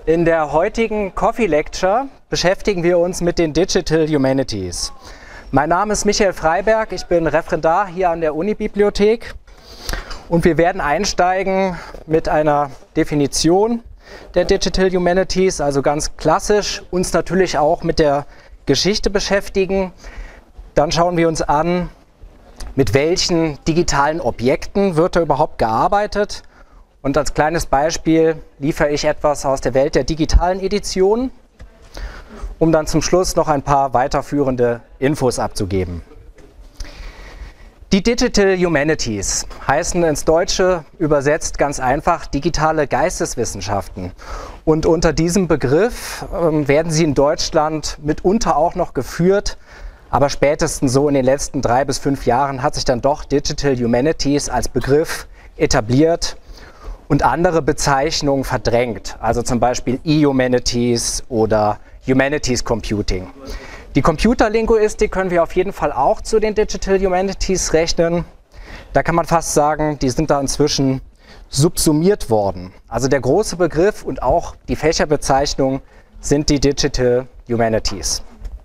In der heutigen Coffee Lecture beschäftigen wir uns mit den Digital Humanities. Mein Name ist Michael Freiberg, ich bin Referendar hier an der Unibibliothek und wir werden einsteigen mit einer Definition der Digital Humanities, also ganz klassisch, uns natürlich auch mit der Geschichte beschäftigen. Dann schauen wir uns an, mit welchen digitalen Objekten wird da überhaupt gearbeitet. Und als kleines Beispiel liefere ich etwas aus der Welt der digitalen Edition, um dann zum Schluss noch ein paar weiterführende Infos abzugeben. Die Digital Humanities heißen ins Deutsche übersetzt ganz einfach digitale Geisteswissenschaften. Und unter diesem Begriff werden sie in Deutschland mitunter auch noch geführt, aber spätestens so in den letzten 3 bis 5 Jahren hat sich dann doch Digital Humanities als Begriff etabliert und andere Bezeichnungen verdrängt, also zum Beispiel E-Humanities oder Humanities Computing. Die Computerlinguistik können wir auf jeden Fall auch zu den Digital Humanities rechnen. Da kann man fast sagen, die sind da inzwischen subsumiert worden. Also der große Begriff und auch die Fächerbezeichnung sind die Digital Humanities.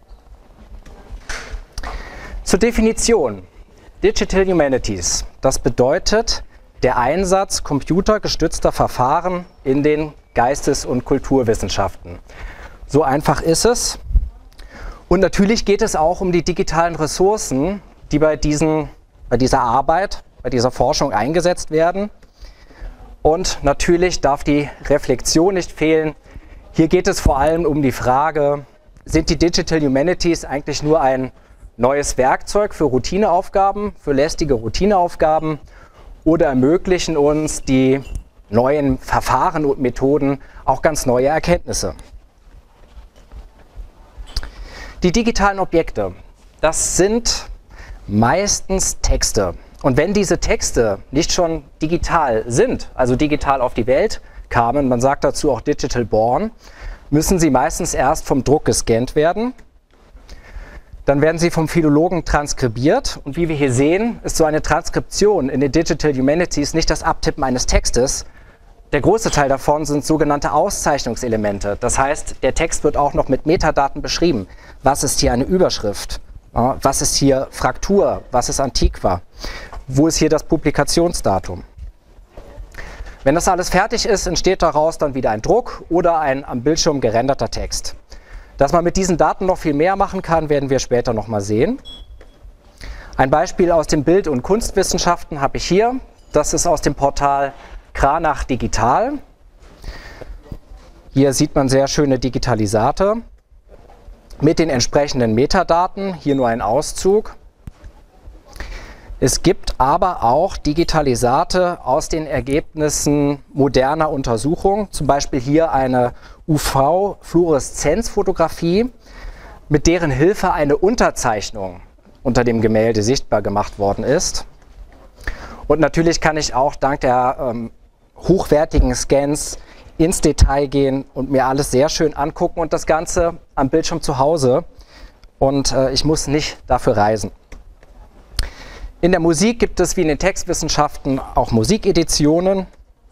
Zur Definition. Digital Humanities, das bedeutet der Einsatz computergestützter Verfahren in den Geistes- und Kulturwissenschaften. So einfach ist es. Und natürlich geht es auch um die digitalen Ressourcen, die bei dieser Arbeit, bei dieser Forschung eingesetzt werden. Und natürlich darf die Reflexion nicht fehlen. Hier geht es vor allem um die Frage, sind die Digital Humanities eigentlich nur ein neues Werkzeug für Routineaufgaben, für lästige Routineaufgaben oder ermöglichen uns die neuen Verfahren und Methoden auch ganz neue Erkenntnisse? Die digitalen Objekte, das sind meistens Texte. Und wenn diese Texte nicht schon digital sind, also digital auf die Welt kamen, man sagt dazu auch digital born, müssen sie meistens erst vom Druck gescannt werden. Dann werden sie vom Philologen transkribiert. Und wie wir hier sehen, ist so eine Transkription in den Digital Humanities nicht das Abtippen eines Textes. Der große Teil davon sind sogenannte Auszeichnungselemente. Das heißt, der Text wird auch noch mit Metadaten beschrieben. Was ist hier eine Überschrift? Was ist hier Fraktur? Was ist Antiqua? Wo ist hier das Publikationsdatum? Wenn das alles fertig ist, entsteht daraus dann wieder ein Druck oder ein am Bildschirm gerenderter Text. Dass man mit diesen Daten noch viel mehr machen kann, werden wir später noch mal sehen. Ein Beispiel aus den Bild- und Kunstwissenschaften habe ich hier. Das ist aus dem Portal Kranach Digital. Hier sieht man sehr schöne Digitalisate mit den entsprechenden Metadaten. Hier nur ein Auszug. Es gibt aber auch Digitalisate aus den Ergebnissen moderner Untersuchungen. Zum Beispiel hier eine UV-Fluoreszenzfotografie, mit deren Hilfe eine Unterzeichnung unter dem Gemälde sichtbar gemacht worden ist. Und natürlich kann ich auch dank der hochwertigen Scans ins Detail gehen und mir alles sehr schön angucken und das Ganze am Bildschirm zu Hause. Und ich muss nicht dafür reisen. In der Musik gibt es wie in den Textwissenschaften auch Musikeditionen.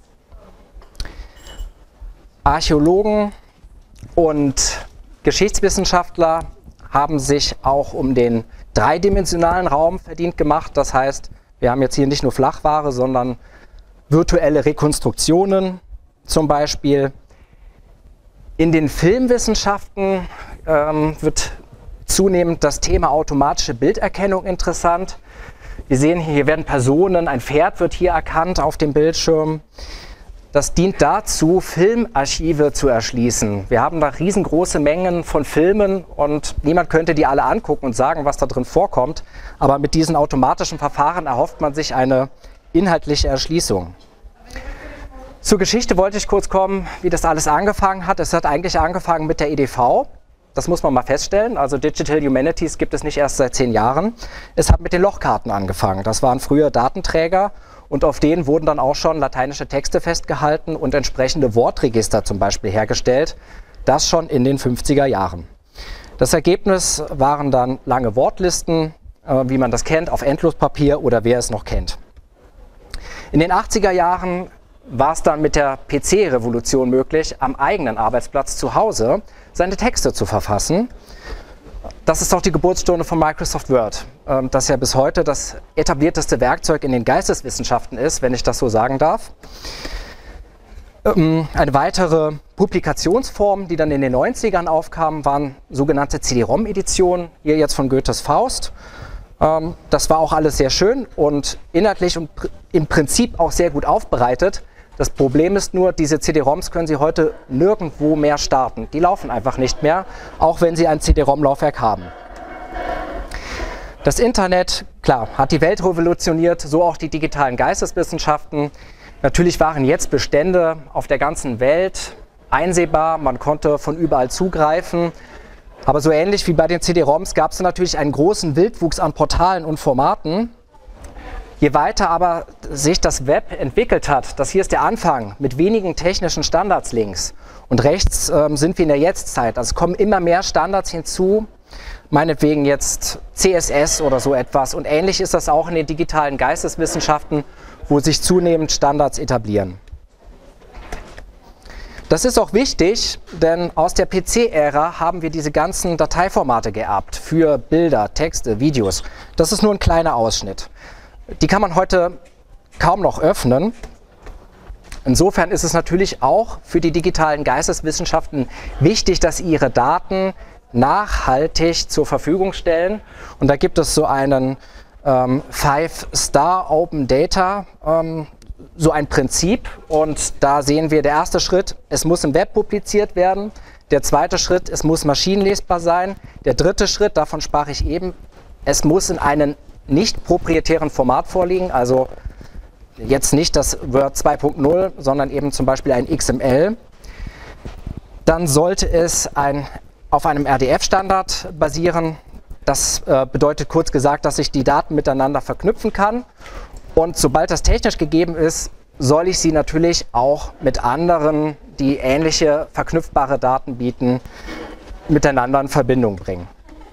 Archäologen und Geschichtswissenschaftler haben sich auch um den dreidimensionalen Raum verdient gemacht. Das heißt, wir haben jetzt hier nicht nur Flachware, sondern virtuelle Rekonstruktionen zum Beispiel. In den Filmwissenschaften wird zunehmend das Thema automatische Bilderkennung interessant. Wir sehen hier werden Personen, ein Pferd wird hier erkannt auf dem Bildschirm. Das dient dazu, Filmarchive zu erschließen. Wir haben da riesengroße Mengen von Filmen und niemand könnte die alle angucken und sagen, was da drin vorkommt. Aber mit diesen automatischen Verfahren erhofft man sich eine inhaltliche Erschließung. Zur Geschichte wollte ich kurz kommen, wie das alles angefangen hat. Es hat eigentlich angefangen mit der EDV. Das muss man mal feststellen. Also Digital Humanities gibt es nicht erst seit 10 Jahren. Es hat mit den Lochkarten angefangen. Das waren früher Datenträger und auf denen wurden dann auch schon lateinische Texte festgehalten und entsprechende Wortregister zum Beispiel hergestellt. Das schon in den 50er Jahren. Das Ergebnis waren dann lange Wortlisten, wie man das kennt, auf Endlospapier oder wer es noch kennt. In den 80er Jahren war es dann mit der PC-Revolution möglich, am eigenen Arbeitsplatz zu Hause seine Texte zu verfassen. Das ist auch die Geburtsstunde von Microsoft Word, das ja bis heute das etablierteste Werkzeug in den Geisteswissenschaften ist, wenn ich das so sagen darf. Eine weitere Publikationsform, die dann in den 90ern aufkam, waren sogenannte CD-ROM-Editionen, hier jetzt von Goethes Faust. Das war auch alles sehr schön und inhaltlich und im Prinzip auch sehr gut aufbereitet. Das Problem ist nur, diese CD-ROMs können Sie heute nirgendwo mehr starten. Die laufen einfach nicht mehr, auch wenn Sie ein CD-ROM-Laufwerk haben. Das Internet, klar, hat die Welt revolutioniert, so auch die digitalen Geisteswissenschaften. Natürlich waren jetzt Bestände auf der ganzen Welt einsehbar, man konnte von überall zugreifen. Aber so ähnlich wie bei den CD-ROMs gab es natürlich einen großen Wildwuchs an Portalen und Formaten. Je weiter aber sich das Web entwickelt hat, das hier ist der Anfang mit wenigen technischen Standards links und rechts sind wir in der Jetztzeit, also kommen immer mehr Standards hinzu, meinetwegen jetzt CSS oder so etwas und ähnlich ist das auch in den digitalen Geisteswissenschaften, wo sich zunehmend Standards etablieren. Das ist auch wichtig, denn aus der PC-Ära haben wir diese ganzen Dateiformate geerbt für Bilder, Texte, Videos. Das ist nur ein kleiner Ausschnitt. Die kann man heute kaum noch öffnen. Insofern ist es natürlich auch für die digitalen Geisteswissenschaften wichtig, dass sie ihre Daten nachhaltig zur Verfügung stellen. Und da gibt es so einen 5-Star Open Data, so ein Prinzip. Und da sehen wir, der erste Schritt, es muss im Web publiziert werden. Der zweite Schritt, es muss maschinenlesbar sein. Der dritte Schritt, davon sprach ich eben, es muss in einem nicht proprietären Format vorliegen, also jetzt nicht das Word 2.0, sondern eben zum Beispiel ein XML. Dann sollte es auf einem RDF-Standard basieren. Das bedeutet kurz gesagt, dass ich die Daten miteinander verknüpfen kann. Und sobald das technisch gegeben ist, soll ich sie natürlich auch mit anderen, die ähnliche verknüpfbare Daten bieten, miteinander in Verbindung bringen.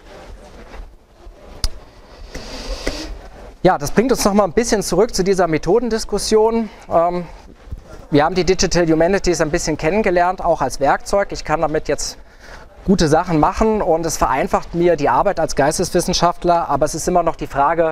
Ja, das bringt uns noch mal ein bisschen zurück zu dieser Methodendiskussion. Wir haben die Digital Humanities ein bisschen kennengelernt, auch als Werkzeug. Ich kann damit jetzt gute Sachen machen und es vereinfacht mir die Arbeit als Geisteswissenschaftler, aber es ist immer noch die Frage,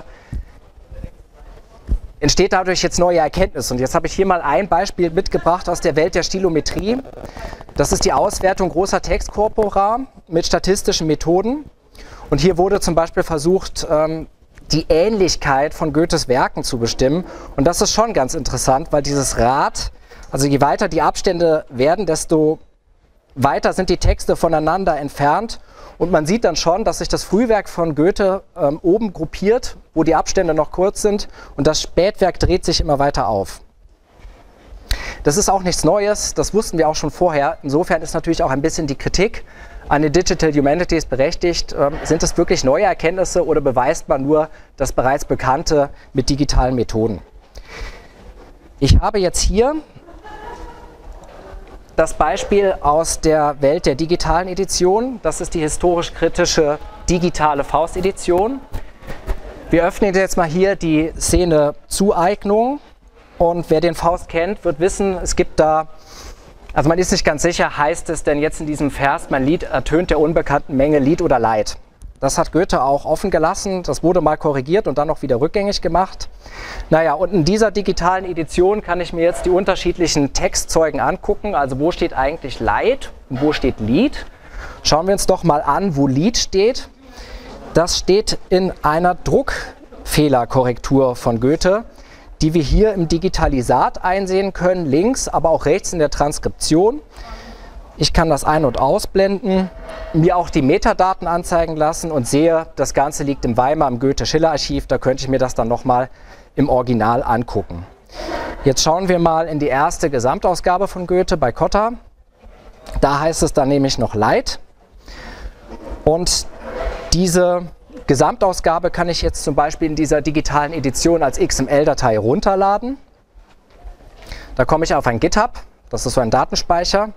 entsteht dadurch jetzt neue Erkenntnis? Und jetzt habe ich hier mal ein Beispiel mitgebracht aus der Welt der Stilometrie. Das ist die Auswertung großer Textkorpora mit statistischen Methoden. Und hier wurde zum Beispiel versucht, die Ähnlichkeit von Goethes Werken zu bestimmen. Und das ist schon ganz interessant, weil dieses Rad, also je weiter die Abstände werden, desto weiter sind die Texte voneinander entfernt. Und man sieht dann schon, dass sich das Frühwerk von Goethe oben gruppiert, wo die Abstände noch kurz sind. Und das Spätwerk dreht sich immer weiter auf. Das ist auch nichts Neues, das wussten wir auch schon vorher. Insofern ist natürlich auch ein bisschen die Kritik an den Digital Humanities berechtigt. Sind es wirklich neue Erkenntnisse oder beweist man nur das bereits Bekannte mit digitalen Methoden? Ich habe jetzt hier das Beispiel aus der Welt der digitalen Edition. Das ist die historisch-kritische digitale Faust-Edition. Wir öffnen jetzt mal hier die Szene Zueignung. Und wer den Faust kennt, wird wissen, es gibt da, also man ist nicht ganz sicher, heißt es denn jetzt in diesem Vers, mein Lied ertönt der unbekannten Menge Lied oder Leid. Das hat Goethe auch offen gelassen, das wurde mal korrigiert und dann auch wieder rückgängig gemacht. Naja, und in dieser digitalen Edition kann ich mir jetzt die unterschiedlichen Textzeugen angucken, also wo steht eigentlich Leid und wo steht Lied. Schauen wir uns doch mal an, wo Lied steht. Das steht in einer Druckfehlerkorrektur von Goethe, die wir hier im Digitalisat einsehen können, links, aber auch rechts in der Transkription. Ich kann das ein- und ausblenden, mir auch die Metadaten anzeigen lassen und sehe, das Ganze liegt im Weimar im Goethe-Schiller-Archiv, da könnte ich mir das dann nochmal im Original angucken. Jetzt schauen wir mal in die erste Gesamtausgabe von Goethe bei Cotta. Da heißt es dann nämlich noch Leid. Und diese Gesamtausgabe kann ich jetzt zum Beispiel in dieser digitalen Edition als XML-Datei runterladen. Da komme ich auf ein GitHub, das ist so ein Datenspeicher.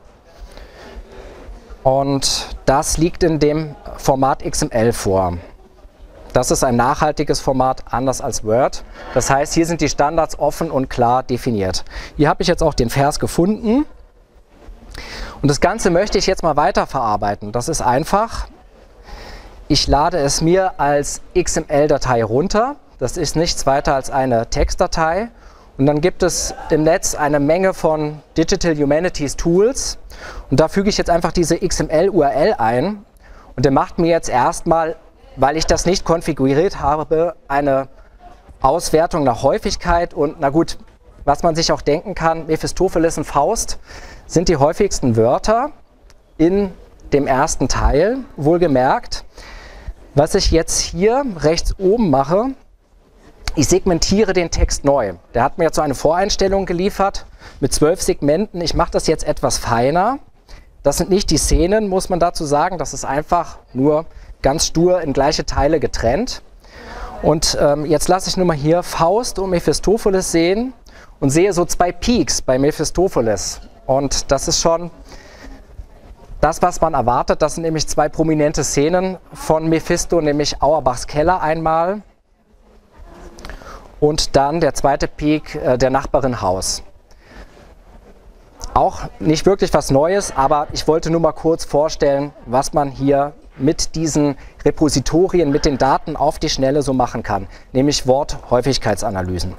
Und das liegt in dem Format XML vor. Das ist ein nachhaltiges Format, anders als Word. Das heißt, hier sind die Standards offen und klar definiert. Hier habe ich jetzt auch den Vers gefunden. Und das Ganze möchte ich jetzt mal weiterverarbeiten. Das ist einfach. Ich lade es mir als XML-Datei runter. Das ist nichts weiter als eine Textdatei. Und dann gibt es im Netz eine Menge von Digital Humanities Tools. Und da füge ich jetzt einfach diese XML-URL ein. Und der macht mir jetzt erstmal, weil ich das nicht konfiguriert habe, eine Auswertung nach Häufigkeit. Und na gut, was man sich auch denken kann, Mephistopheles und Faust sind die häufigsten Wörter in dem ersten Teil, wohlgemerkt. Was ich jetzt hier rechts oben mache, ich segmentiere den Text neu. Der hat mir jetzt so eine Voreinstellung geliefert mit 12 Segmenten. Ich mache das jetzt etwas feiner. Das sind nicht die Szenen, muss man dazu sagen. Das ist einfach nur ganz stur in gleiche Teile getrennt. Und jetzt lasse ich nur mal hier Faust und Mephistopheles sehen und sehe so zwei Peaks bei Mephistopheles. Und das ist schon das, was man erwartet. Das sind nämlich zwei prominente Szenen von Mephisto, nämlich Auerbachs Keller einmal und dann der zweite Peak der Nachbarin Haus. Auch nicht wirklich was Neues, aber ich wollte nur mal kurz vorstellen, was man hier mit diesen Repositorien, mit den Daten auf die Schnelle so machen kann, nämlich Worthäufigkeitsanalysen.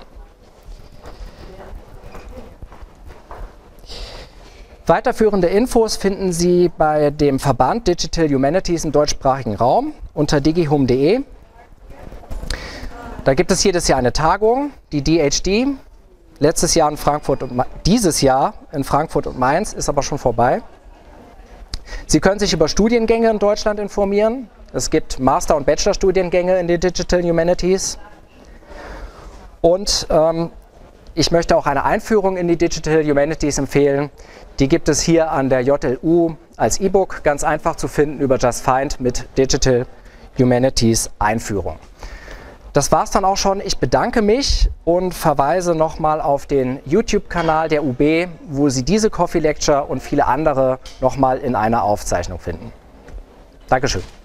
Weiterführende Infos finden Sie bei dem Verband Digital Humanities im deutschsprachigen Raum unter digihum.de. Da gibt es jedes Jahr eine Tagung, die DHD. Letztes Jahr in Frankfurt und dieses Jahr in Frankfurt und Mainz, ist aber schon vorbei. Sie können sich über Studiengänge in Deutschland informieren. Es gibt Master- und Bachelor-Studiengänge in den Digital Humanities. Und ich möchte auch eine Einführung in die Digital Humanities empfehlen. Die gibt es hier an der JLU als E-Book, ganz einfach zu finden über Just Find mit Digital Humanities Einführung. Das war es dann auch schon. Ich bedanke mich und verweise nochmal auf den YouTube-Kanal der UB, wo Sie diese Coffee Lecture und viele andere nochmal in einer Aufzeichnung finden. Dankeschön.